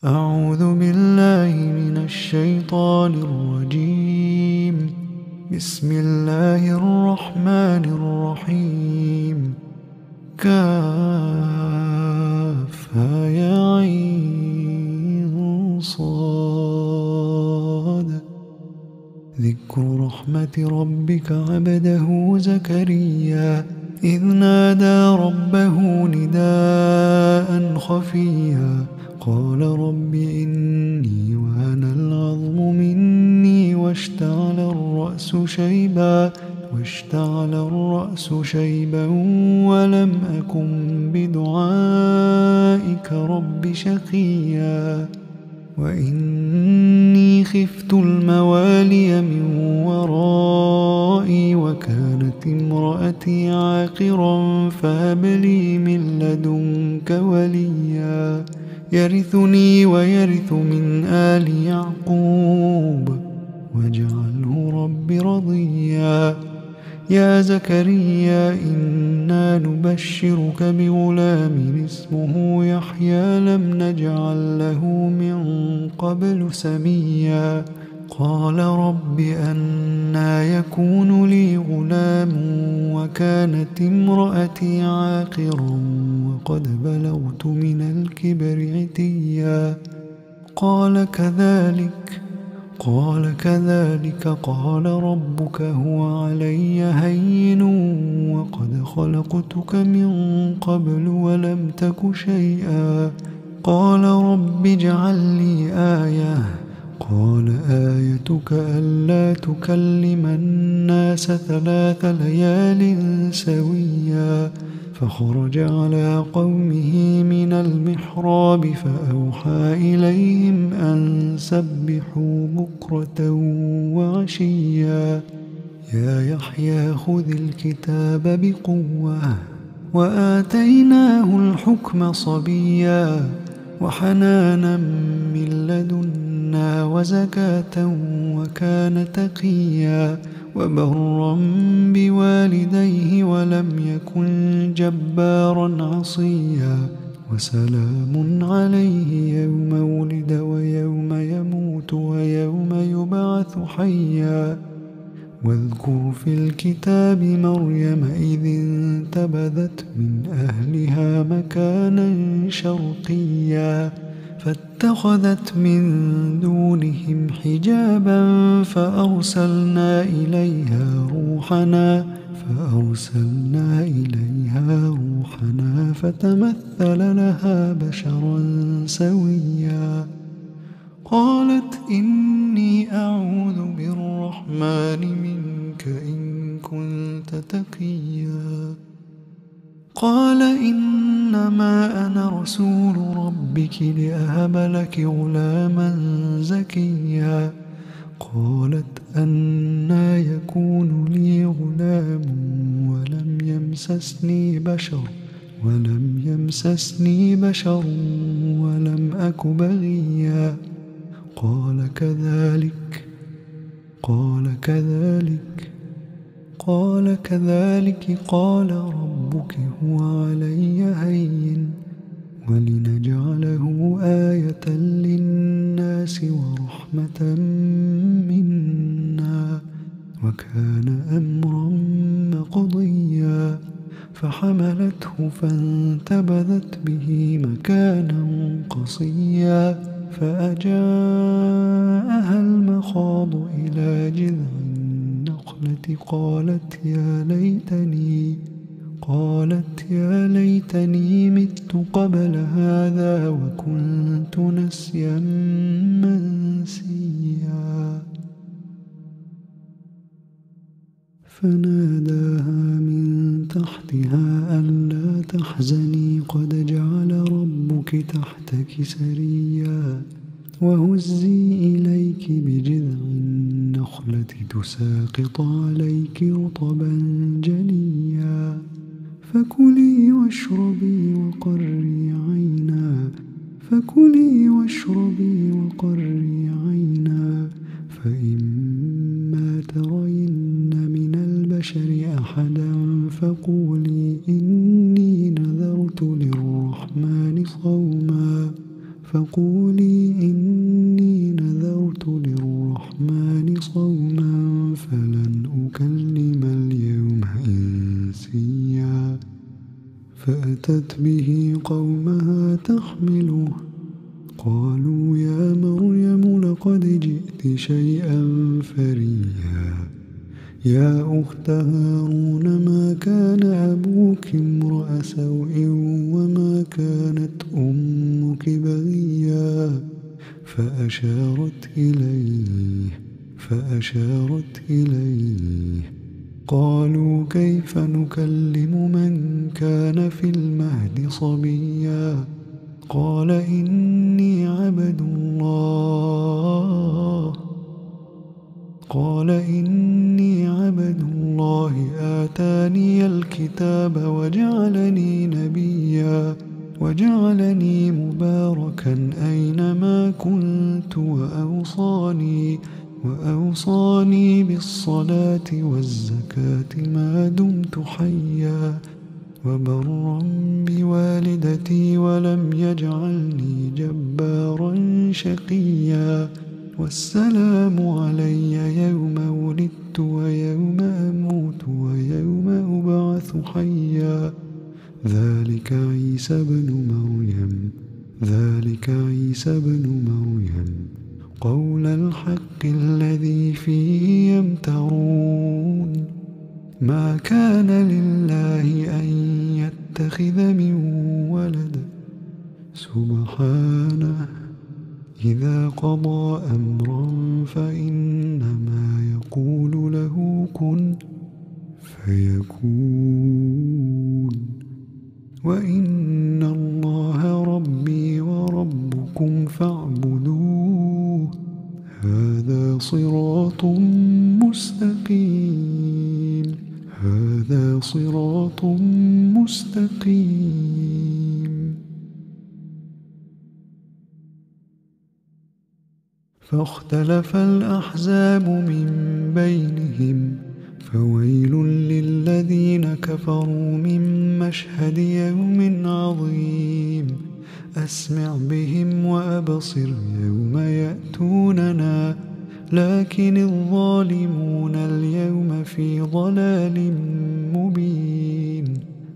أعوذ بالله من الشيطان الرجيم. بسم الله الرحمن الرحيم. كافها يا عين صاد. ذكر رحمة ربك عبده زكريا إذ نادى ربه نداء خفيا قال رب إني وهن العظم مني واشتعل الرأس شيبا ولم أكن بدعائك رب شقيا وإني خفت الموالي من ورائي وكانت امرأتي عاقرا فهب لي من لدنك وليا يرثني ويرث من آل يعقوب واجعله رب رضيا. يا زكريا إنا نبشرك بغلام اسمه يحيى لم نجعل له من قبل سميا قال رب أنى يكون لي غلام وكانت امرأتي عاقرا وقد بلغت من الكبر عتيا قال كذلك قال ربك هو علي هين وقد خلقتك من قبل ولم تك شيئا قال رب اجعل لي آية قال آيتك ألا تكلم الناس 3 ليال سويا فخرج على قومه من المحراب فأوحى إليهم أن سبحوا بكرة وعشيا يا يحيى خذ الكتاب بقوة وآتيناه الحكم صبيا وحنانا من لدنا وزكاة وكان تقيا وبرا بوالديه ولم يكن جبارا عصيا وسلام عليه يوم ولد ويوم يموت ويوم يبعث حيا واذكر في الكتاب مريم إذ انتبذت من أهلها مكانا شرقيا فاتخذت من دونهم حجابا فأرسلنا إليها روحنا فتمثل لها بشرا سويا قالت إني أعوذ بالرحمن منك إن كنت تقيا قال إنما أنا رسول ربك لأهب لك غلاما زكيا قالت أنى يكون لي غلام ولم يمسسني بشر ولم أك بغيا قال كذلك قال ربك هو علي هين ولنجعله آية للناس ورحمة منا وكان أمرا مقضيا فحملته فانتبذت به مكانا قصيا فأجاءها المخاض إلى جذع النخلة قالت يا ليتني مت قبل هذا وكنت نسيا منسيا فناداها من تحتها ألا تحزني قد جعل ربك تحتك سريا وهزي إليك بجذع النخلة تساقط عليك رطبا جنيا فكلي واشربي عينا فإما ترين من البشر أحدا فقولي إني نذرت للرحمن صوما فقولي به قومها تحمله قالوا يا مريم لقد جئت شيئا فريا يا أخت هارون ما كان أبوك امرأ سوء وما كانت أمك بغيا فأشارت إليه قالوا كيف نكلم من كان في المهد صبيا قال إني عبد الله آتاني الكتاب وجعلني نبيا وجعلني مباركا أينما كنت وأوصاني بالصلاة والزكاة ما دمت حيا وبرا بوالدتي ولم يجعلني جبارا شقيا والسلام علي يوم ولدت ويوم أموت ويوم أبعث حيا ذلك عيسى بن مريم قول الحق الذي فيه يمترون ما كان لله أن يتخذ من ولد سبحانه إذا قضى أمرا فإنما يقول له كن فيكون وإن الله ربي وربكم فاعبدوه هذا صراط مستقيم فاختلف الأحزاب من بينهم فويل للذين كفروا من مشهد يوم عظيم أسمع بهم وأبصر يوم يأتوننا لكن الظالمون اليوم في ضلال مبين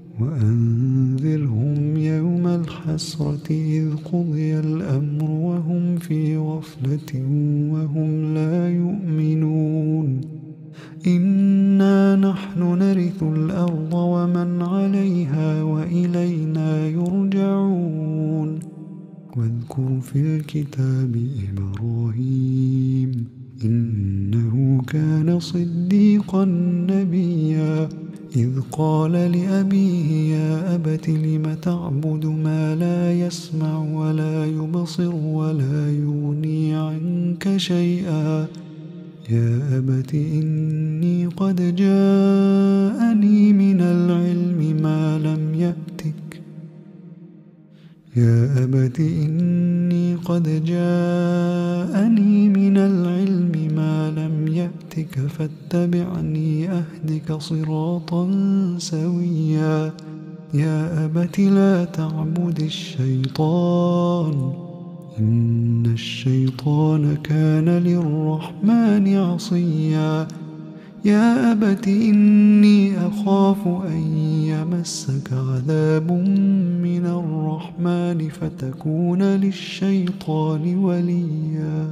وأنذرهم يوم الحسرة إذ قضي الأمر وهم في غفلة وهم لا يؤمنون إنا نحن نرث الأرض ومن عليها وإلينا يرجعون واذكر في الكتاب إبراهيم إنه كان صديقا نبيا إذ قال لأبيه يا أبت لم تعبد ما لا يسمع ولا يبصر ولا يغني عنك شيئا يا أبت إني قد جاءني من العلم ما لم يأتك فاتبعني أهدك صراطا سويا يا أبت لا تعبد الشيطان إن الشيطان كان للرحمن عصيا يا أبت إني أخاف أن يمسك عذاب من الرحمن فتكون للشيطان وليا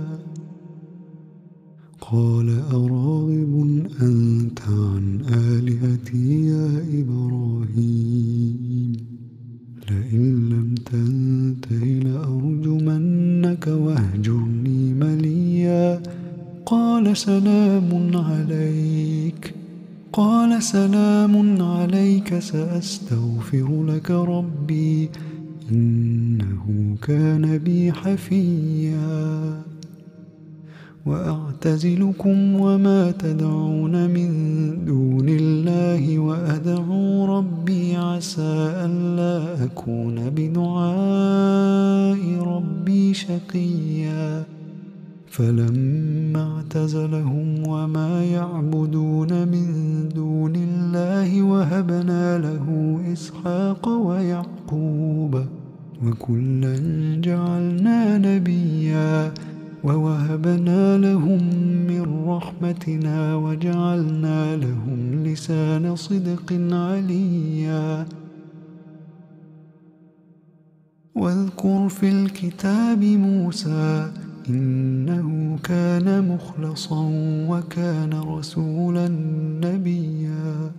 قال أراغب أنت عن آلهتي يا إبراهيم لئن لم تنته لأرجمنك واهجرني مليا قال سلام عليك سأستغفر لك ربي إنه كان بي حفيا وأعتزلكم وما تدعون من دون الله وأدعو ربي عسى ألا أكون بدعاء ربي شقيا فلما اعتزلهم وما يعبدون من دون الله وهبنا له إسحاق ويعقوب وكلا جعلنا نبيا ووهبنا لهم من رحمتنا وجعلنا لهم لسان صدق عليا واذكر في الكتاب موسى إنه كان مخلصا وكان رسولا نبيا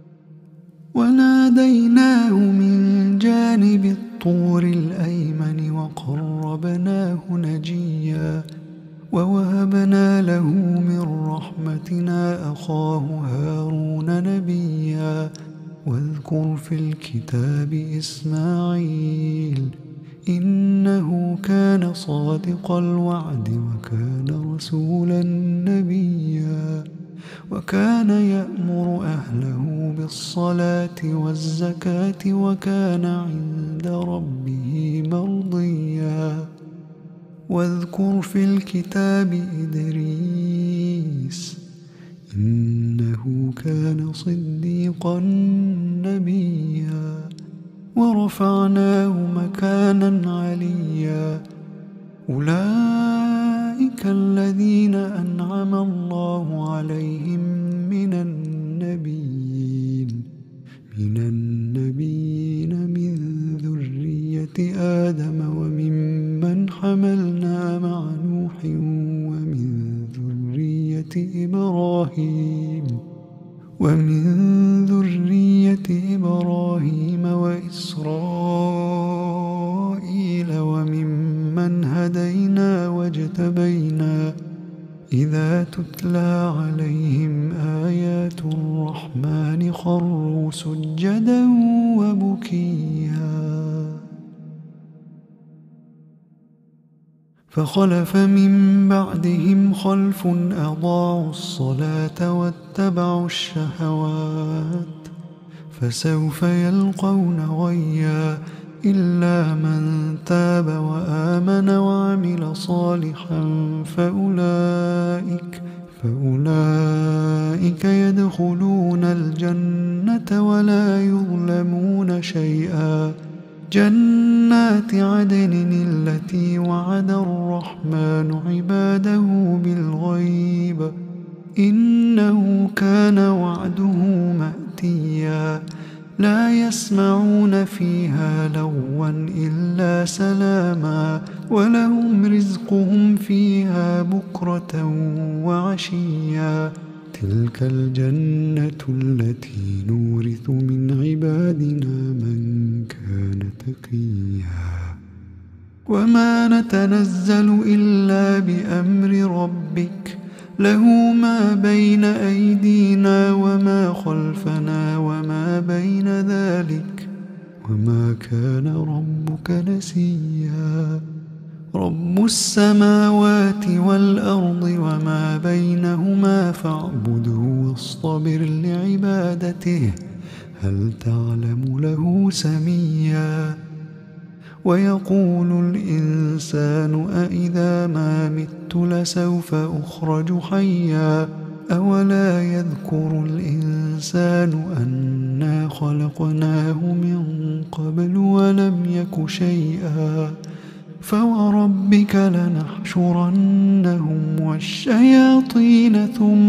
وناديناه من جانب الطور الأيمن وقربناه نجيا ووهبنا له من رحمتنا أخاه هارون نبيا واذكر في الكتاب إسماعيل إنه كان صادق الوعد وكان رسولا نبيا وكان يأمر أهله بالصلاة والزكاة وكان عند ربه مرضيا واذكر في الكتاب إدريس إنه كان صديقا نبيا ورفعناه مكانا عليا أولئك الذين أنعم الله عليهم من النبيين من ذرية آدم وممن حملنا مع نوح ومن ذرية إبراهيم وإسرائيل وممن هدينا واجتبينا إذا تتلى عليهم آيات الرحمن خروا سجدا وبكيا فخلف من بعدهم خلف أضاعوا الصلاة واتبعوا الشهوات فسوف يلقون غيا إلا من تاب وآمن وعمل صالحا فأولئك يدخلون الجنة ولا يظلمون شيئا جنات عدن التي وعد الرحمن عباده بالغيب إنه كان وعده مأتيا لا يسمعون فيها لغوا إلا سلاما ولهم رزقهم فيها بكرة وعشيا تلك الجنة التي نورث من عبادنا من كان تقيا وما نتنزل إلا بأمر ربك له ما بين أيدينا وما خلفنا وما بين ذلك وما كان ربك نسيا رب السماوات والأرض وما بينهما فاعبده واصطبر لعبادته هل تعلم له سميا ويقول الإنسان أإذا ما مت لسوف أخرج حيا أولا يذكر الإنسان أنا خلقناه من قبل ولم يك شيئا فوربك لنحشرنهم والشياطين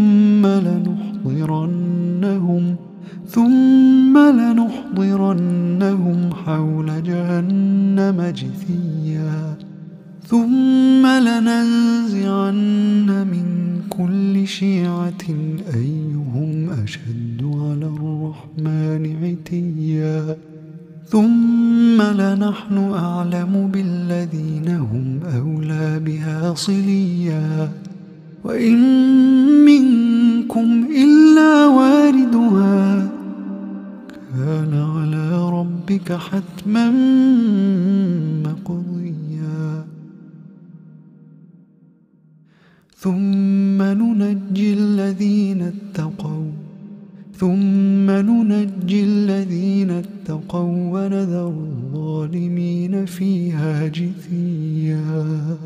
ثم لنحضرنهم حول جهنم جثيا ثم لننزعن من كل شيعة أيهم أشد على الرحمن عتيا ثم لنحن أعلم بالذين هم أولى بها صليا وإن منكم إلا واردها كان على ربك حتما مقضيا ثم ننجي الذين اتقوا ونذر الظالمين فيها جثيا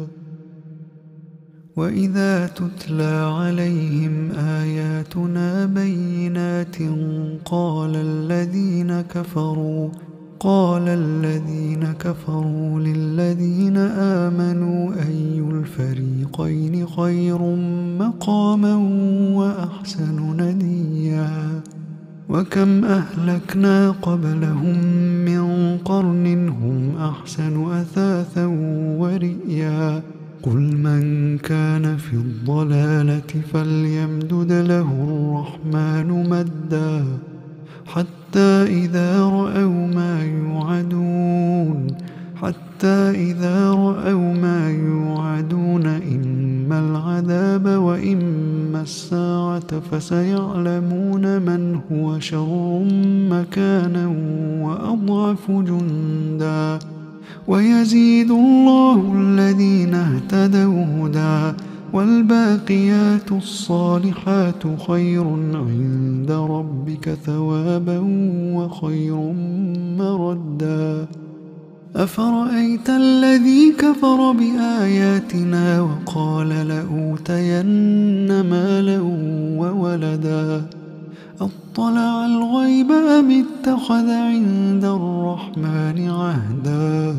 وإذا تتلى عليهم آياتنا بينات قال الذين كفروا للذين آمنوا أي الفريقين خير مقاما وأحسن نديا وكم أهلكنا قبلهم من قرن هم أحسن أثاثا ورئيا قل من كان في الضلالة فليمدد له الرحمن مدا حتى إذا رأوا ما يوعدون إما العذاب وإما الساعة فسيعلمون من هو شر مكانا وأضعف جندا ويزيد الله الذين اهتدوا هدى والباقيات الصالحات خير عند ربك ثوابا وخير مردا أفرأيت الذي كفر بآياتنا وقال لأوتين مالا وولدا أطلع الغيب أم اتخذ عند الرحمن عهدا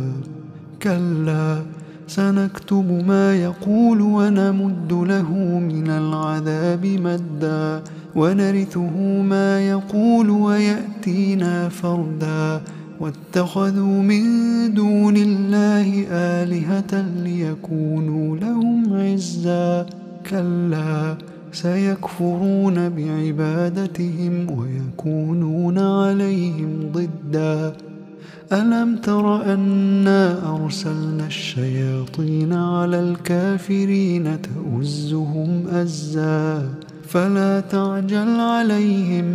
كلا سنكتب ما يقول ونمد له من العذاب مدا ونرثه ما يقول ويأتينا فردا واتخذوا من دون الله آلهة ليكونوا لهم عزا كلا سيكفرون بعبادتهم ويكونون عليهم ضدا ألم تر أنا أرسلنا الشياطين على الكافرين تؤزهم أزا فلا تعجل عليهم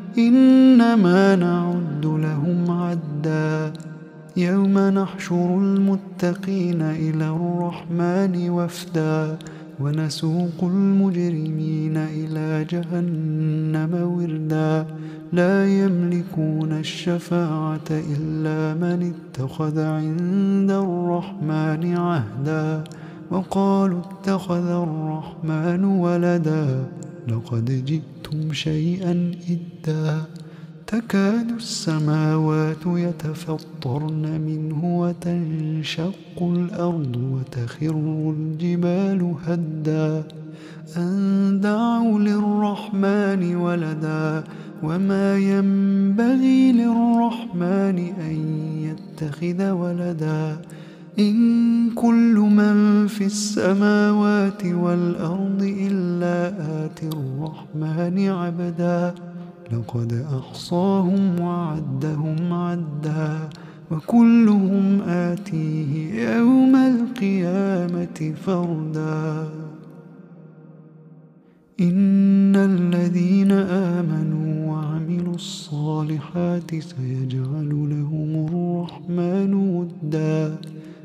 إنما نعد لهم عدا يوم نحشر المتقين إلى الرحمن وفدا ونسوق المجرمين إلى جهنم وردا لا يملكون الشفاعة إلا من اتخذ عند الرحمن عهدا وقالوا اتخذ الرحمن ولدا لقد جئتم شيئا إدا تكاد السماوات يتفطرن منه وتنشق الأرض وتخر الجبال هدا أن دعوا للرحمن ولدا وما ينبغي للرحمن أن يتخذ ولدا إن كل من في السماوات والأرض إلا آتي الرحمن عبدا لقد أحصاهم وعدهم عدا وكلهم آتيه يوم القيامة فردا إن الذين آمنوا وعملوا الصالحات سيجعل لهم الرحمن ودا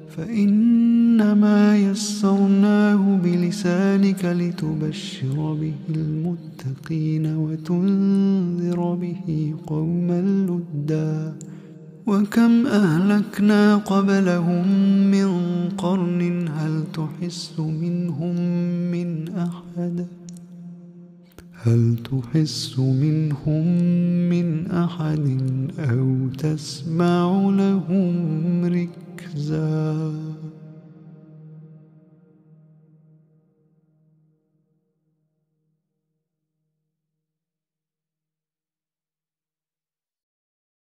فإنما يسرناه بلسانك لتبشر به المتقين وتنذر به قوما لدا وكم أهلكنا قبلهم من قرن هل تحس منهم من أحد أو تسمع لهم ركزا